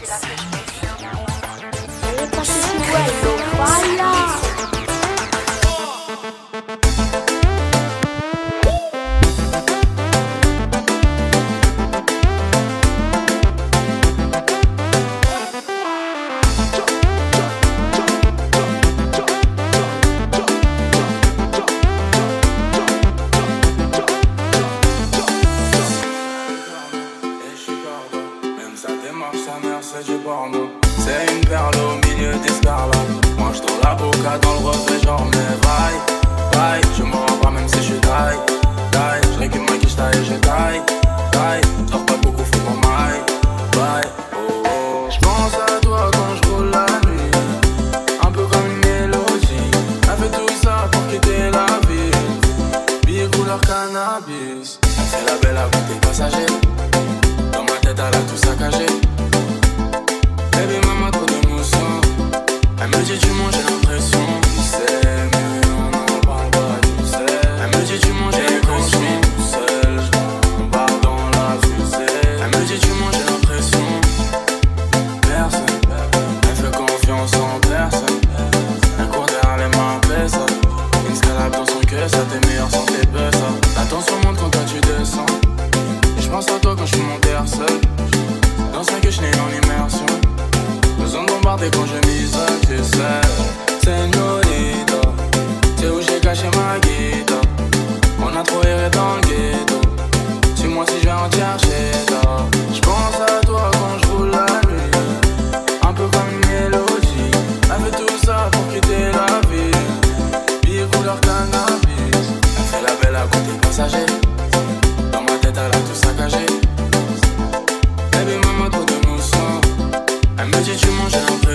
C'est du porno, c'est une perle au milieu des scarlats. Moi je tourne la boca dans le reflet genre mais vaille, je me rends pas même si je suis die. Je récupère ma quiche taille et je taille. Dors pas beaucoup, faut qu'on m'aille. Oh. Je pense à toi quand je roule la nuit, un peu comme une mélodie. Elle fait tout ça pour quitter la ville. Billets couleur cannabis. Elle fait la belle à côté passager. Dans ma tête elle a tout saccagé. Baby maman trop d'émotion. Elle me dit tu manges, j'ai l'impression. Tu sais mais on n'en parle pas, tu sais. Elle me dit tu manges, j'ai l'impression. Tout seul, on part dans la fusée. Elle me dit tu manges, j'ai l'impression. Personne, elle fait confiance en personne. Elle court derrière les mains, ça. Une scalade dans son cœur, ça t'es meilleur sans tes buzz, ça. La tension monte quand toi tu descends. Et je pense à toi quand je suis monté seul. Dans ce que je n'ai en immersion. Besoin de bombarder quand je m'isole, tu sais. Señorita, tu sais où j'ai caché ma guitare. On a trop erré dans le ghetto. Suis-moi si je vais en chercher tard. Je pense à toi quand je roule la nuit, un peu comme une mélodie. Elle fait tout ça pour quitter la ville. Billets couleur cannabis. Elle fait la belle à côté passager. Dans ma tête elle a tout saccagé. Baby maman trop d'émotion. Elle me dit tu manges, j'ai l'impression.